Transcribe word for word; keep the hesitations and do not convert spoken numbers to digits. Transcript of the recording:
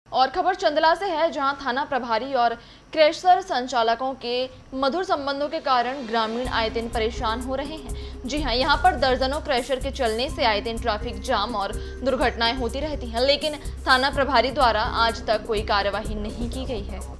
और खबर चंदला से है, जहां थाना प्रभारी और क्रैशर संचालकों के मधुर संबंधों के कारण ग्रामीण आए दिन परेशान हो रहे हैं। जी हां, यहां पर दर्जनों क्रैशर के चलने से आए दिन ट्रैफिक जाम और दुर्घटनाएं होती रहती हैं, लेकिन थाना प्रभारी द्वारा आज तक कोई कार्यवाही नहीं की गई है।